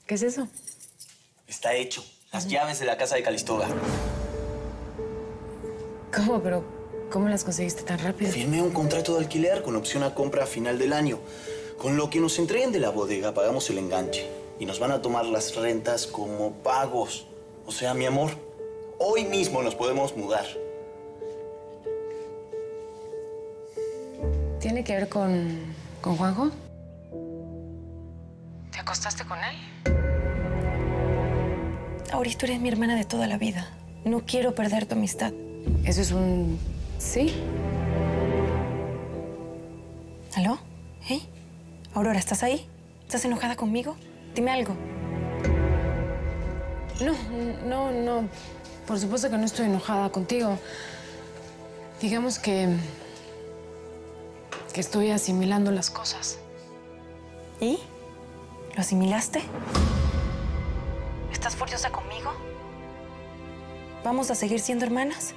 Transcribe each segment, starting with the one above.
¿Qué es eso? Está hecho. Las llaves de la casa de Calistoga. ¿Cómo? Pero ¿cómo las conseguiste tan rápido? Firmé un contrato de alquiler con opción a compra a final del año. Con lo que nos entreguen de la bodega, pagamos el enganche. Y nos van a tomar las rentas como pagos. O sea, mi amor, hoy mismo nos podemos mudar. ¿Tiene que ver con Juanjo? ¿Te acostaste con él? Auris, tú eres mi hermana de toda la vida. No quiero perder tu amistad. ¿Eso es un sí? ¿Aló? ¿Hey? Aurora, ¿estás ahí? ¿Estás enojada conmigo? Dime algo. No. Por supuesto que no estoy enojada contigo. Digamos que estoy asimilando las cosas. ¿Y? ¿Lo asimilaste? ¿Estás furiosa conmigo? ¿Vamos a seguir siendo hermanas?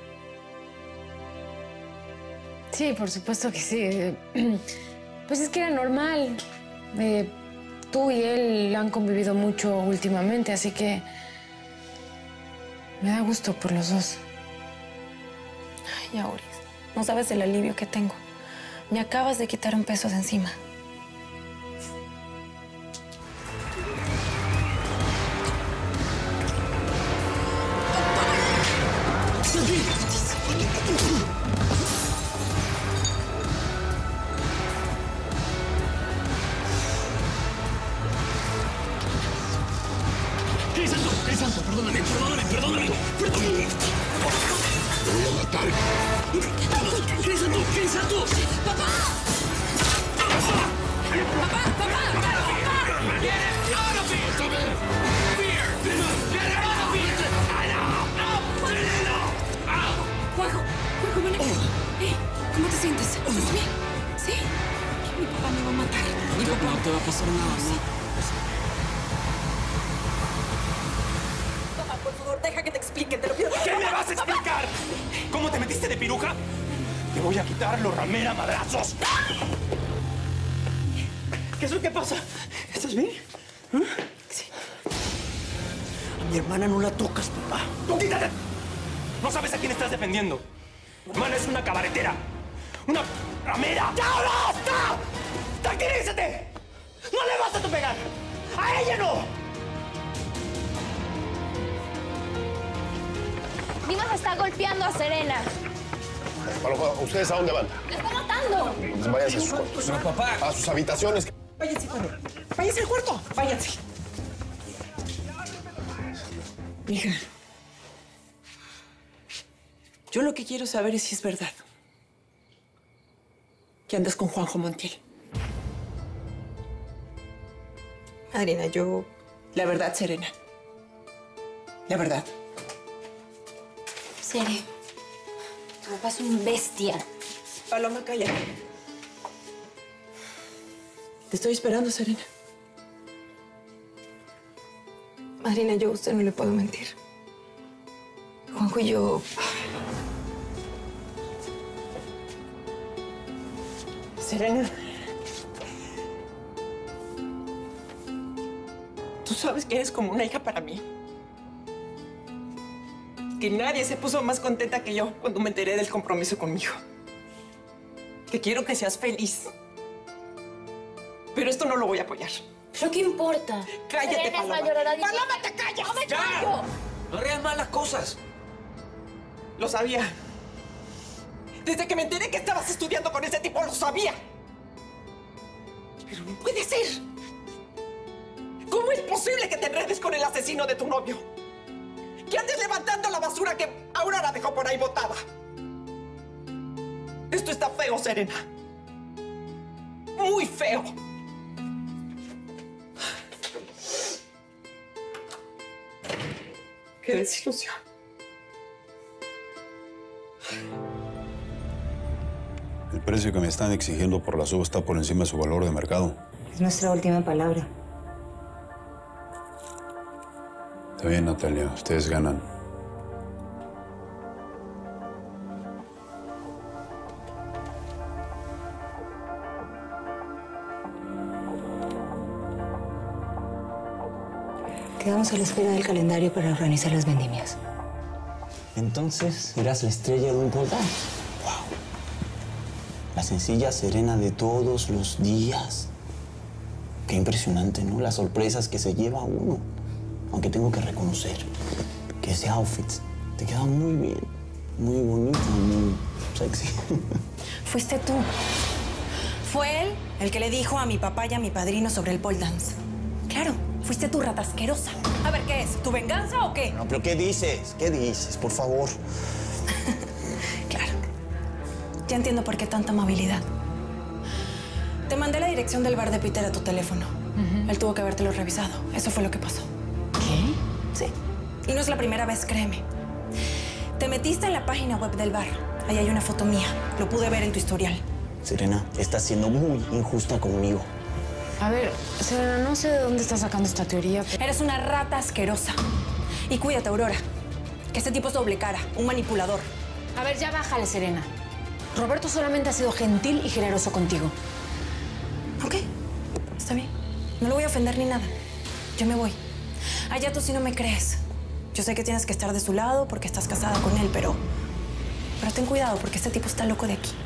Sí, por supuesto que sí. Pues es que era normal. Tú y él han convivido mucho últimamente, así que me da gusto por los dos. Ay, Auris, no sabes el alivio que tengo. Me acabas de quitar un peso de encima. Crisanto, perdóname. Te voy a matar. Crisanto. ¡Papá! Get it out of here! Fear! Get it out of here! Juanjo, ven aquí. Hey, ¿cómo te sientes? ¿Estás bien? ¿Sí? Mi papá me va a matar. Mi papá no te va a pasar nada, ¿no? Papá, por favor, deja que te explique, te lo pido. ¿Qué me vas a explicar? ¿Cómo te metiste de piruja? Te voy a quitar los ramera madrazos. ¿Qué es lo que pasa? ¿Estás bien? Sí. A mi hermana no la tocas, papá. ¡Tú quítate! No sabes a quién estás defendiendo. Mi hermana es una cabaretera. Una ramera. ¡Ya basta! ¡Tranquilízate! ¡No le vas a pegar! ¡A ella no! Dimas está golpeando a Serena. Paloma, ¿ustedes a dónde van? ¡La está matando! Pues váyanse a sus cuartos. Pero papá. A sus habitaciones. Váyanse, padre. Váyanse al cuarto. Váyanse. Hija. Yo lo que quiero saber es si es verdad que andas con Juanjo Montiel. Madrina, yo... La verdad, Serena. La verdad. Sere, tu papá es un bestia. Paloma, cállate. Te estoy esperando, Serena. Madrina, yo a usted no le puedo mentir. Juanjo y yo... Serena. Tú sabes que eres como una hija para mí. Que nadie se puso más contenta que yo cuando me enteré del compromiso conmigo. Que quiero que seas feliz. Pero esto no lo voy a apoyar. ¿Pero qué importa? Cállate, Serena Paloma. es mayor a ¡Paloma, te callas! ¡No me ¡Ya! callo! No hagas malas cosas. Lo sabía. Desde que me enteré que estabas estudiando con ese tipo, lo sabía. Pero no puede ser. ¿Cómo es posible que te enredes con el asesino de tu novio? Que andes levantando la basura que Aurora dejó por ahí botada. Esto está feo, Serena. Muy feo. Qué desilusión. El precio que me están exigiendo por la suba está por encima de su valor de mercado. Es nuestra última palabra. Está bien, Natalia. Ustedes ganan. Quedamos a la espera del calendario para organizar las vendimias. Entonces, serás la estrella de un pole dance. ¡Wow! La sencilla Serena de todos los días. Qué impresionante, ¿no? Las sorpresas que se lleva uno. Aunque tengo que reconocer que ese outfit te queda muy bien, muy bonito, muy sexy. Fuiste tú. Fue él el que le dijo a mi papá y a mi padrino sobre el pole dance. Claro, fuiste tú, rata asquerosa. A ver, ¿qué es? ¿Tu venganza o qué? No, pero ¿qué dices? ¿Qué dices? Por favor. Claro. Ya entiendo por qué tanta amabilidad. Te mandé la dirección del bar de Peter a tu teléfono. Él tuvo que habértelo revisado. Eso fue lo que pasó. ¿Qué? Sí. Y no es la primera vez, créeme. Te metiste en la página web del bar. Ahí hay una foto mía. Lo pude ver en tu historial. Serena, estás siendo muy injusta conmigo. A ver, Serena, no sé de dónde estás sacando esta teoría. Eres una rata asquerosa. Y cuídate, Aurora. Que este tipo es doble cara, un manipulador. A ver, ya bájale, Serena. Roberto solamente ha sido gentil y generoso contigo. Ok, está bien. No lo voy a ofender ni nada. Yo me voy. Allá tú sí no me crees. Yo sé que tienes que estar de su lado porque estás casada con él, pero ten cuidado porque este tipo está loco de aquí.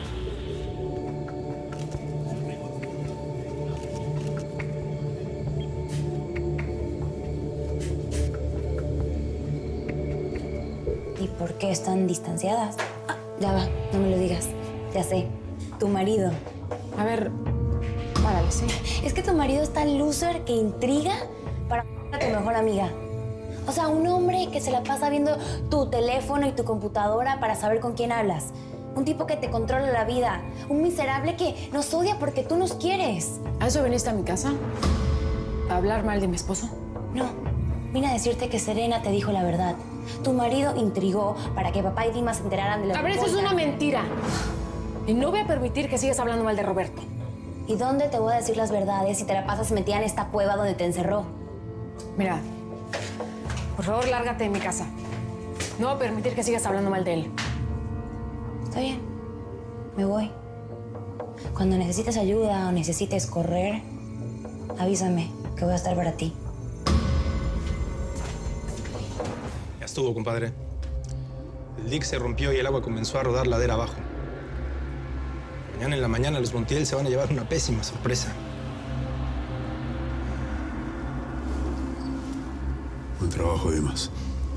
¿Y por qué están distanciadas? Ah, ya va, no me lo digas. Ya sé, tu marido. A ver, párale, sí. Es que tu marido es tan loser que intriga para a tu mejor amiga. O sea, un hombre que se la pasa viendo tu teléfono y tu computadora para saber con quién hablas. Un tipo que te controla la vida. Un miserable que nos odia porque tú nos quieres. ¿A eso viniste a mi casa? ¿A hablar mal de mi esposo? No, vine a decirte que Serena te dijo la verdad. Tu marido intrigó para que papá y Dima se enteraran de lo que... A ver, eso es una mentira. Y no voy a permitir que sigas hablando mal de Roberto. ¿Y dónde te voy a decir las verdades si te la pasas metida en esta cueva donde te encerró? Mira, por favor, lárgate de mi casa. No voy a permitir que sigas hablando mal de él. Está bien, me voy. Cuando necesites ayuda o necesites correr, avísame que voy a estar para ti. Ya estuvo, compadre. El dique se rompió y el agua comenzó a rodar ladera abajo. Mañana en la mañana los Montiel se van a llevar una pésima sorpresa. Buen trabajo, Dimas.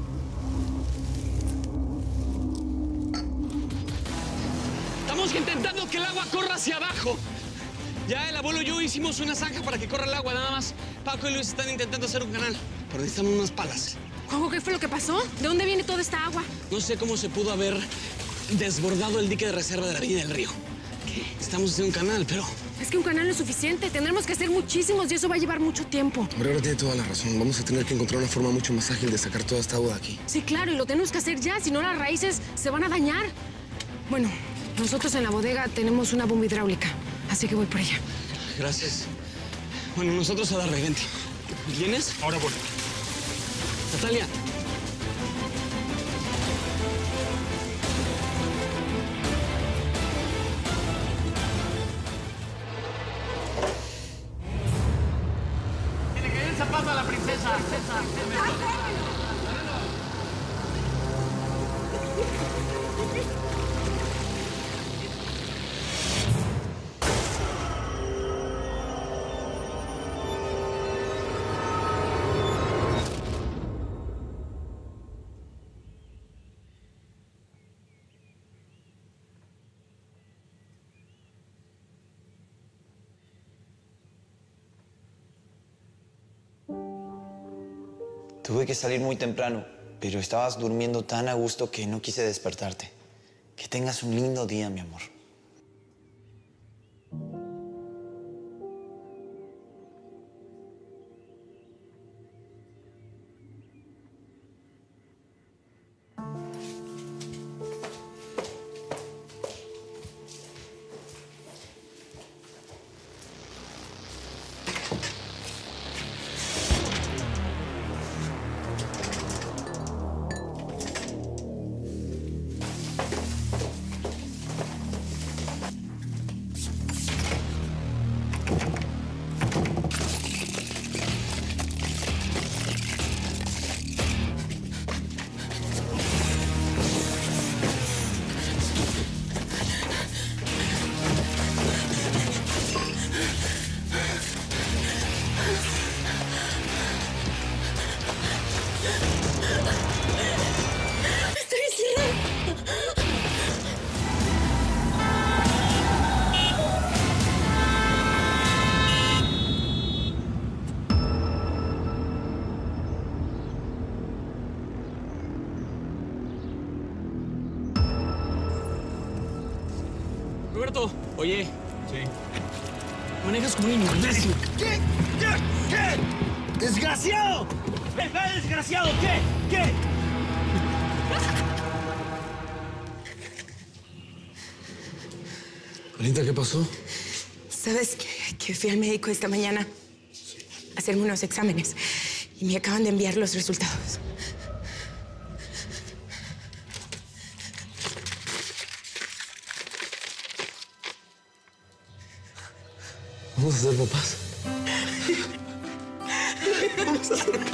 Estamos intentando que el agua corra hacia abajo. Ya el abuelo y yo hicimos una zanja para que corra el agua, nada más. Paco y Luis están intentando hacer un canal, pero necesitamos unas palas. Juanjo, ¿qué fue lo que pasó? ¿De dónde viene toda esta agua? No sé cómo se pudo haber desbordado el dique de reserva de la Avenida del Río. Estamos haciendo un canal, pero... Es que un canal no es suficiente. Tendremos que hacer muchísimos y eso va a llevar mucho tiempo. Aurora tiene toda la razón. Vamos a tener que encontrar una forma mucho más ágil de sacar toda esta agua de aquí. Sí, claro, y lo tenemos que hacer ya. Si no, las raíces se van a dañar. Bueno, nosotros en la bodega tenemos una bomba hidráulica, así que voy por ella. Gracias. Bueno, nosotros a darle, vente. ¿Vienes? Ahora voy. Natalia. Tiene que ir el zapato a la princesa. Tuve que salir muy temprano, pero estabas durmiendo tan a gusto que no quise despertarte. Que tengas un lindo día, mi amor. Roberto, oye. Sí. Manejas como un imbécil. ¿Qué? ¡Desgraciado! ¡Desgraciado! ¿Qué? Alinta, ¿qué pasó? ¿Sabes que fui al médico esta mañana a hacerme unos exámenes y me acaban de enviar los resultados? Vamos a ser papás. Vamos a ser papás.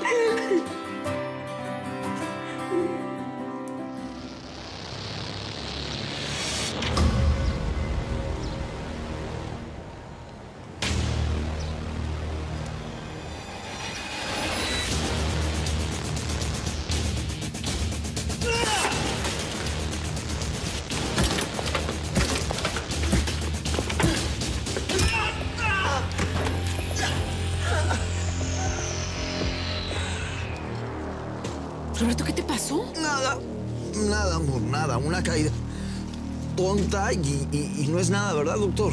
Roberto, ¿qué te pasó? Nada, amor, nada. Una caída tonta y no es nada, ¿verdad, doctor?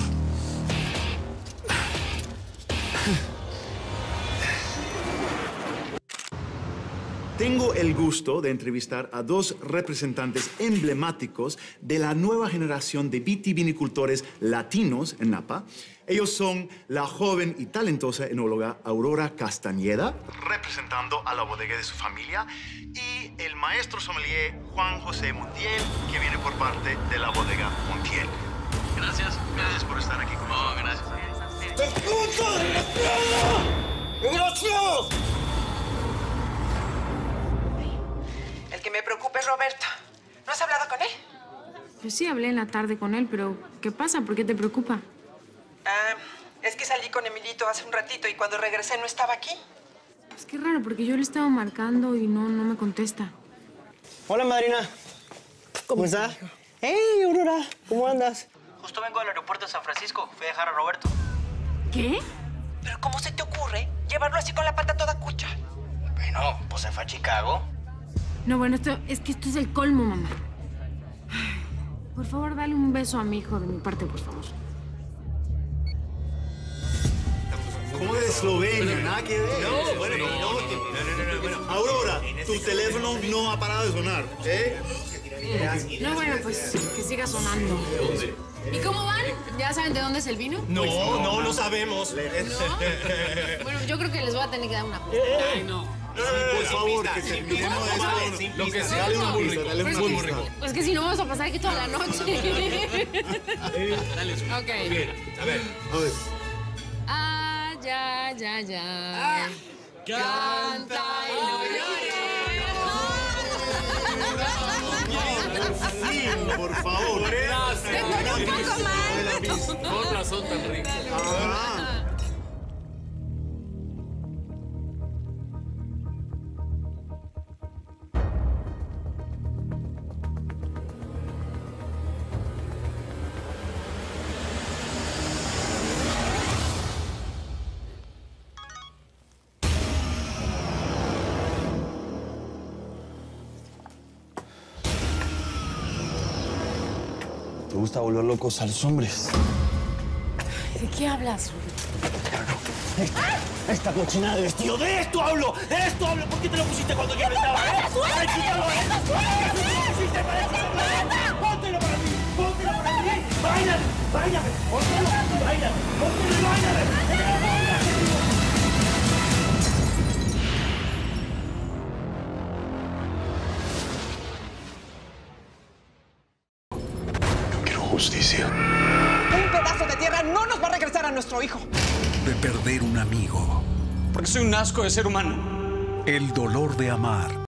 Tengo el gusto de entrevistar a dos representantes emblemáticos de la nueva generación de vitivinicultores latinos en Napa. Ellos son la joven y talentosa enóloga Aurora Castañeda, representando a la bodega de su familia, y el maestro sommelier Juan José Montiel, que viene por parte de la bodega Montiel. Gracias. Gracias por estar aquí con nosotros. Gracias. ¡Desgraciados! El que me preocupa es Roberto. ¿No has hablado con él? Pues sí, hablé en la tarde con él, pero ¿qué pasa? ¿Por qué te preocupa? Es que salí con Emilito hace un ratito y cuando regresé no estaba aquí. Es que raro, porque yo le estaba marcando y no me contesta. Hola, madrina. ¿Cómo estás? ¡Hey, Aurora! ¿Cómo andas? Justo vengo del aeropuerto de San Francisco. Fui a dejar a Roberto. ¿Qué? ¿Pero cómo se te ocurre llevarlo así con la pata toda cucha? Bueno, pues se fue a Chicago. No, bueno, esto es el colmo, mamá. Por favor, dale un beso a mi hijo de mi parte, por favor. ¿Cómo de Eslovenia? Nada que ver. No, bueno, no. Aurora, tu teléfono no ha parado de sonar, ¿eh? No, bueno, pues que siga sonando. ¿Y cómo van? ¿Ya saben de dónde es el vino? No sabemos. Bueno, yo creo que les voy a tener que dar una pista. Ay, no. Por favor, que terminemos esto. Lo que sea. Dale una pista, dale una pista. Pues que si no vamos a pasar aquí toda la noche. Dale, Ok. Bien, a ver. A ver. Ah, ya. Canta y no Sí, por favor. Con un poco más. Con razón tan rico. ¿Te gusta volver locos a los hombres? ¿De qué hablas? Esta cochinada de vestido. ¡De esto hablo! ¿Por qué te lo pusiste cuando yo no estaba? ¡Ay, quítalo! ¡Póntelo para mí! ¡Báilame! ¡Póntelo y báilame! Quiero justicia. Un pedazo de tierra no nos va a regresar a nuestro hijo. De perder un amigo. Porque soy un asco de ser humano. El dolor de amar.